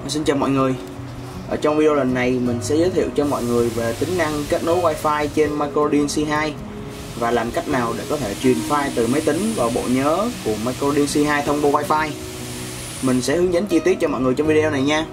Xin chào mọi người. Ở trong video lần này mình sẽ giới thiệu cho mọi người về tính năng kết nối Wi-Fi trên microDNC2 và làm cách nào để có thể truyền file từ máy tính vào bộ nhớ của microDNC2 thông qua Wi-Fi. Mình sẽ hướng dẫn chi tiết cho mọi người trong video này nha.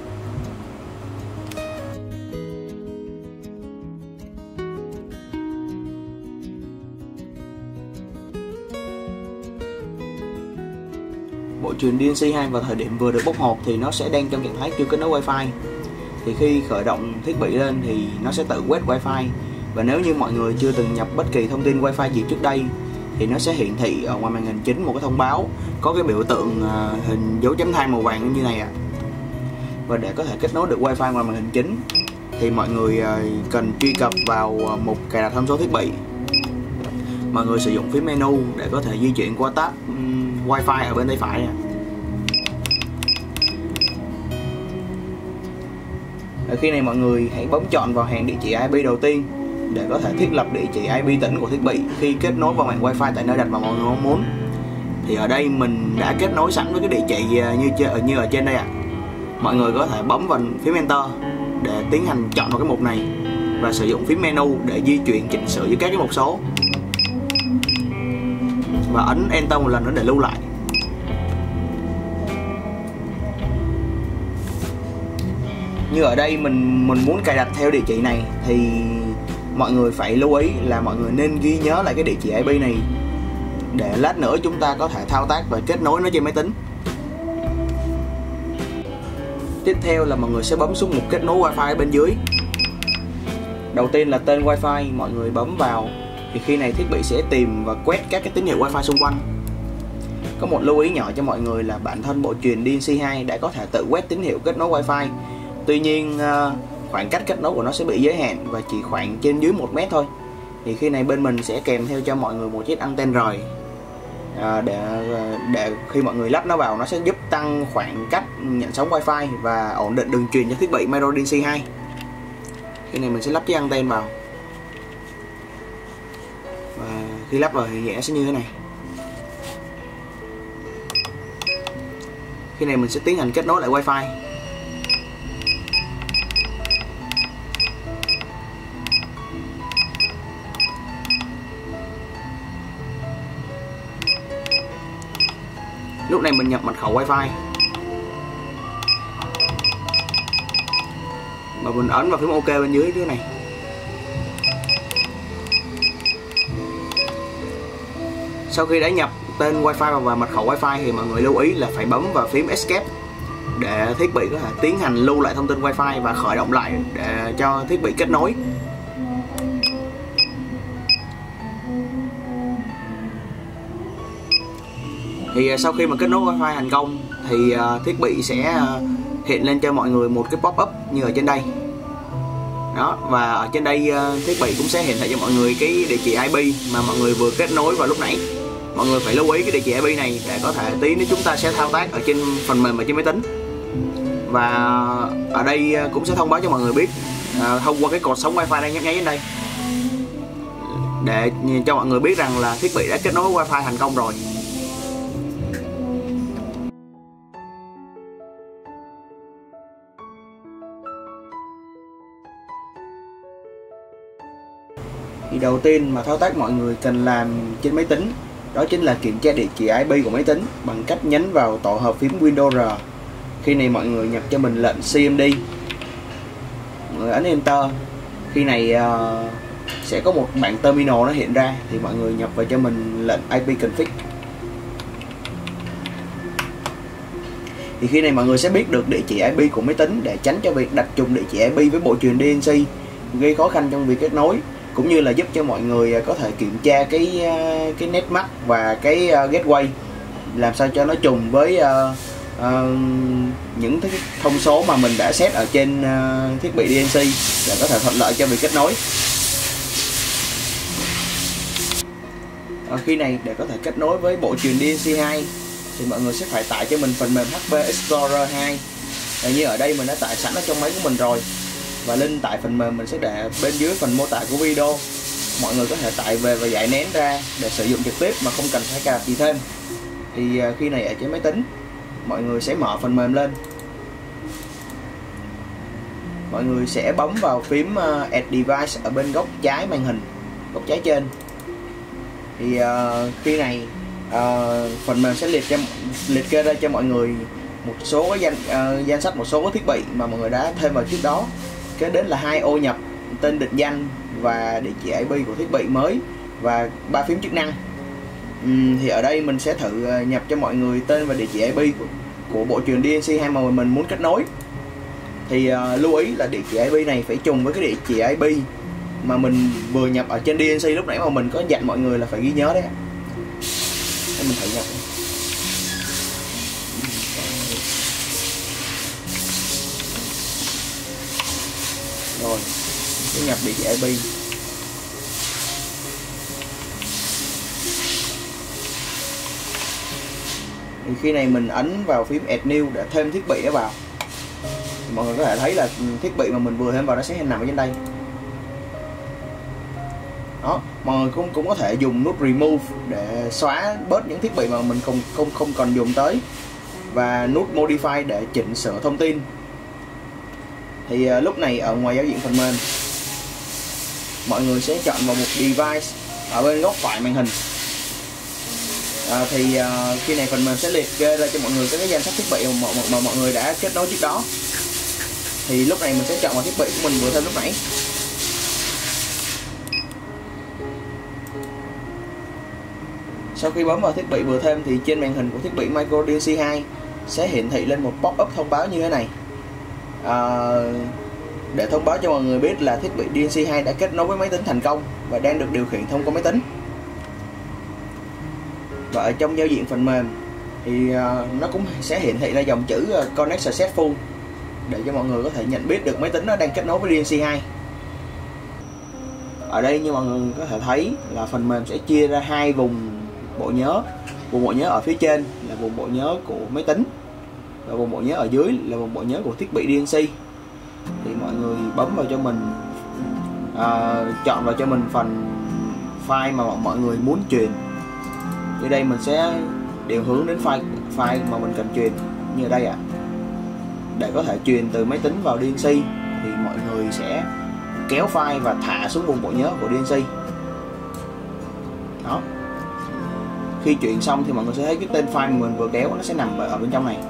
Bộ truyền DNC2 vào thời điểm vừa được bốc hộp thì nó sẽ đang trong trạng thái chưa kết nối Wi-Fi. Thì khi khởi động thiết bị lên thì nó sẽ tự quét Wi-Fi. Và nếu như mọi người chưa từng nhập bất kỳ thông tin Wi-Fi gì trước đây thì nó sẽ hiển thị ở ngoài màn hình chính một cái thông báo có cái biểu tượng hình dấu chấm than màu vàng như này ạ. Và để có thể kết nối được Wi-Fi ngoài màn hình chính thì mọi người cần truy cập vào mục cài đặt thông số thiết bị. Mọi người sử dụng phím menu để có thể di chuyển qua tab Wi-Fi ở bên tay phải. Ở khi này mọi người hãy bấm chọn vào hàng địa chỉ IP đầu tiên để có thể thiết lập địa chỉ IP tĩnh của thiết bị khi kết nối vào mạng Wi-Fi tại nơi đặt mà mọi người mong muốn. Thì ở đây mình đã kết nối sẵn với cái địa chỉ như ở trên đây ạ. Mọi người có thể bấm vào phím Enter để tiến hành chọn vào cái mục này và sử dụng phím menu để di chuyển chỉnh sửa với các cái mục số và ấn Enter một lần nữa để lưu lại. Như ở đây mình muốn cài đặt theo địa chỉ này thì mọi người phải lưu ý là mọi người nên ghi nhớ lại cái địa chỉ IP này để lát nữa chúng ta có thể thao tác và kết nối nó trên máy tính. Tiếp theo là mọi người sẽ bấm xuống mục kết nối Wi-Fi ở bên dưới. Đầu tiên là tên Wi-Fi, mọi người bấm vào thì khi này thiết bị sẽ tìm và quét các cái tín hiệu Wi-Fi xung quanh. Có một lưu ý nhỏ cho mọi người là bản thân bộ truyền DNC2 đã có thể tự quét tín hiệu kết nối Wi-Fi. Tuy nhiên khoảng cách kết nối của nó sẽ bị giới hạn và chỉ khoảng trên dưới 1 mét thôi. Thì khi này bên mình sẽ kèm theo cho mọi người một chiếc anten rời để khi mọi người lắp nó vào nó sẽ giúp tăng khoảng cách nhận sóng Wi-Fi và ổn định đường truyền cho thiết bị microDNC2. Khi này mình sẽ lắp chiếc anten vào và khi lắp vào thì nghĩa sẽ như thế này. Khi này mình sẽ tiến hành kết nối lại Wi-Fi. Lúc này mình nhập mật khẩu Wi-Fi và mình ấn vào phím OK bên dưới thứ này. Sau khi đã nhập tên Wi-Fi và mật khẩu Wi-Fi thì mọi người lưu ý là phải bấm vào phím Escape để thiết bị có thể tiến hành lưu lại thông tin Wi-Fi và khởi động lại để cho thiết bị kết nối. Thì sau khi mà kết nối Wi-Fi thành công thì thiết bị sẽ hiện lên cho mọi người một cái pop-up như ở trên đây. Đó, và ở trên đây thiết bị cũng sẽ hiển thị cho mọi người cái địa chỉ IP mà mọi người vừa kết nối vào lúc nãy. Mọi người phải lưu ý cái địa chỉ IP này để có thể tí nữa chúng ta sẽ thao tác ở trên phần mềm ở trên máy tính. Và ở đây cũng sẽ thông báo cho mọi người biết thông qua cái cột sống Wi-Fi đang nhấp nháy trên đây để cho mọi người biết rằng là thiết bị đã kết nối Wi-Fi thành công rồi. Thì đầu tiên mà thao tác mọi người cần làm trên máy tính đó chính là kiểm tra địa chỉ IP của máy tính bằng cách nhấn vào tổ hợp phím Windows R. Khi này mọi người nhập cho mình lệnh cmd, mọi người ấn Enter. Khi này sẽ có một bảng terminal nó hiện ra thì mọi người nhập vào cho mình lệnh ipconfig. Thì khi này mọi người sẽ biết được địa chỉ IP của máy tính để tránh cho việc đặt trùng địa chỉ IP với bộ truyền DNC gây khó khăn trong việc kết nối, cũng như là giúp cho mọi người có thể kiểm tra cái netmark và cái gateway làm sao cho nó trùng với những cái thông số mà mình đã set ở trên thiết bị DNC để có thể thuận lợi cho việc kết nối. Khi này để có thể kết nối với bộ truyền DNC2 thì mọi người sẽ phải tải cho mình phần mềm HP Explorer 2. Như ở đây mình đã tải sẵn ở trong máy của mình rồi, và link tải phần mềm mình sẽ để bên dưới phần mô tả của video. Mọi người có thể tải về và giải nén ra để sử dụng trực tiếp mà không cần phải cài đặt gì thêm. Thì khi này ở trên máy tính mọi người sẽ mở phần mềm lên mọi người sẽ bấm vào phím Add Device ở bên góc trái màn hình, góc trái trên. Thì khi này phần mềm sẽ liệt kê ra cho mọi người một số danh sách một số thiết bị mà mọi người đã thêm vào trước đó. Kế đến là 2 ô nhập tên định danh và địa chỉ IP của thiết bị mới và 3 phím chức năng. Thì ở đây mình sẽ thử nhập cho mọi người tên và địa chỉ IP của bộ truyền DNC2 mà mình muốn kết nối. Thì lưu ý là địa chỉ IP này phải trùng với cái địa chỉ IP mà mình vừa nhập ở trên DNC lúc nãy mà mình có dặn mọi người là phải ghi nhớ đấy. Để mình thử nhập. Rồi, sẽ nhập địa chỉ IP. Thì khi này mình ấn vào phím Add New để thêm thiết bị đó vào. Mọi người có thể thấy là thiết bị mà mình vừa thêm vào nó sẽ nằm ở trên đây. Đó, mọi người cũng có thể dùng nút Remove để xóa bớt những thiết bị mà mình không còn dùng tới, và nút Modify để chỉnh sửa thông tin. Thì lúc này ở ngoài giao diện phần mềm, mọi người sẽ chọn vào một device ở bên góc phải màn hình. Khi này phần mềm sẽ liệt kê ra cho mọi người cái danh sách thiết bị mà mọi người đã kết nối trước đó. Thì lúc này mình sẽ chọn vào thiết bị của mình vừa thêm lúc nãy. Sau khi bấm vào thiết bị vừa thêm thì trên màn hình của thiết bị Micro DNC2 sẽ hiển thị lên một pop-up thông báo như thế này, để thông báo cho mọi người biết là thiết bị DNC2 đã kết nối với máy tính thành công và đang được điều khiển thông qua máy tính. Và ở trong giao diện phần mềm thì nó cũng sẽ hiển thị ra dòng chữ Connect Successful để cho mọi người có thể nhận biết được máy tính nó đang kết nối với DNC2. Ở đây như mọi người có thể thấy là phần mềm sẽ chia ra 2 vùng bộ nhớ. Vùng bộ nhớ ở phía trên là vùng bộ nhớ của máy tính, và vùng bộ nhớ ở dưới là vùng bộ nhớ của thiết bị DNC. Thì mọi người bấm vào cho mình, chọn vào cho mình phần file mà mọi người muốn truyền. Ở đây mình sẽ điều hướng đến file mà mình cần truyền, như ở đây ạ. Để có thể truyền từ máy tính vào DNC thì mọi người sẽ kéo file và thả xuống vùng bộ nhớ của DNC. Đó. Khi chuyển xong thì mọi người sẽ thấy cái tên file mà mình vừa kéo nó sẽ nằm ở bên trong này.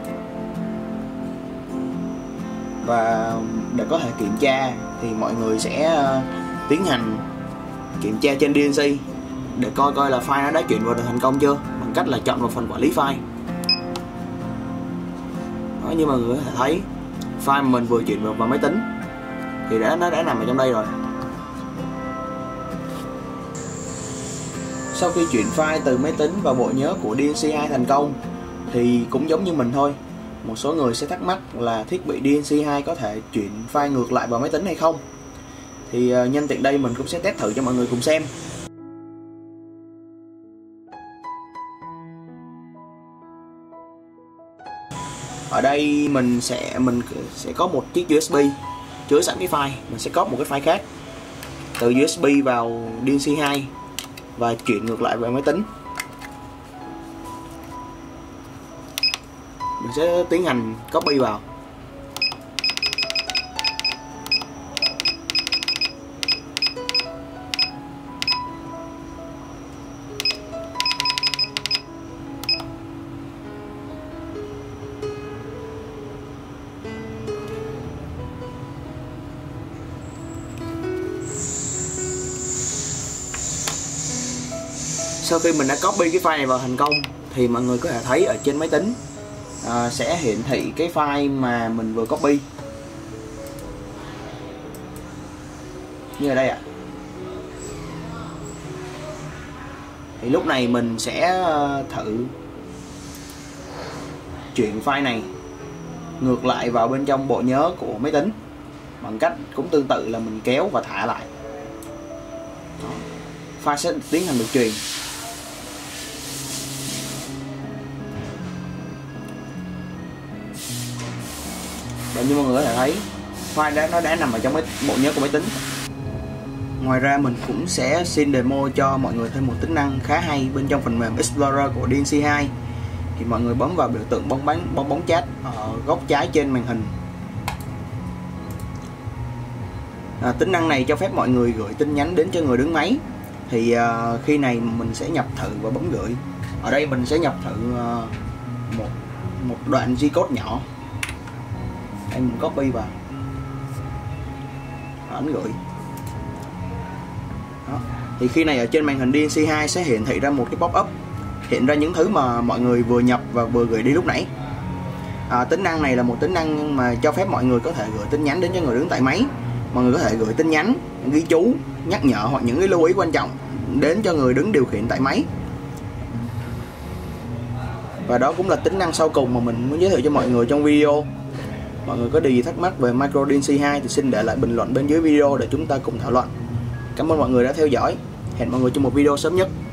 Và để có thể kiểm tra thì mọi người sẽ tiến hành kiểm tra trên DNC để coi là file nó đã chuyển vào được thành công chưa, bằng cách là chọn vào phần quản lý file. Đó, như mọi người có thể thấy file mà mình vừa chuyển vào máy tính thì nó đã nằm ở trong đây rồi. Sau khi chuyển file từ máy tính vào bộ nhớ của DNC2 thành công thì cũng giống như mình thôi, một số người sẽ thắc mắc là thiết bị DNC2 có thể chuyển file ngược lại vào máy tính hay không. Thì nhân tiện đây mình cũng sẽ test thử cho mọi người cùng xem. Ở đây mình sẽ có một chiếc USB chứa sẵn cái file, mình sẽ copy một cái file khác từ USB vào DNC2 và chuyển ngược lại về máy tính. Mình sẽ tiến hành copy vào. Sau khi mình đã copy cái file này vào thành công thì mọi người có thể thấy ở trên máy tính sẽ hiển thị cái file mà mình vừa copy như ở đây ạ. Thì lúc này mình sẽ thử chuyển file này ngược lại vào bên trong bộ nhớ của máy tính bằng cách cũng tương tự là mình kéo và thả lại. Đó. File sẽ tiến hành được truyền. Và như mọi người có thể thấy file nó đã nằm ở trong bộ nhớ của máy tính. Ngoài ra mình cũng sẽ xin demo cho mọi người thêm một tính năng khá hay bên trong phần mềm Explorer của DNC2. Thì mọi người bấm vào biểu tượng bong bóng chat ở góc trái trên màn hình. Tính năng này cho phép mọi người gửi tin nhắn đến cho người đứng máy. Thì khi này mình sẽ nhập thử và bấm gửi. Ở đây mình sẽ nhập thử một đoạn G-code nhỏ. Đây mình copy vào, ấn gửi. Đó. Thì khi này ở trên màn hình DNC2 sẽ hiển thị ra một cái pop-up, hiện ra những thứ mà mọi người vừa nhập và vừa gửi đi lúc nãy. Tính năng này là một tính năng mà cho phép mọi người có thể gửi tin nhắn đến cho người đứng tại máy. Mọi người có thể gửi tin nhắn, ghi chú, nhắc nhở hoặc những cái lưu ý quan trọng đến cho người đứng điều khiển tại máy. Và đó cũng là tính năng sau cùng mà mình muốn giới thiệu cho mọi người trong video. Mọi người có điều gì thắc mắc về Micro DNC2 thì xin để lại bình luận bên dưới video để chúng ta cùng thảo luận. Cảm ơn mọi người đã theo dõi. Hẹn mọi người trong một video sớm nhất.